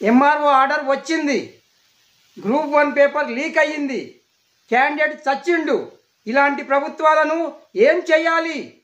MRO order వచ్చింది, group 1 paper leak అయ్యింది, candidate చచ్చిండు. ఇలాంటి ప్రభుత్వాలను ఏం చేయాలి?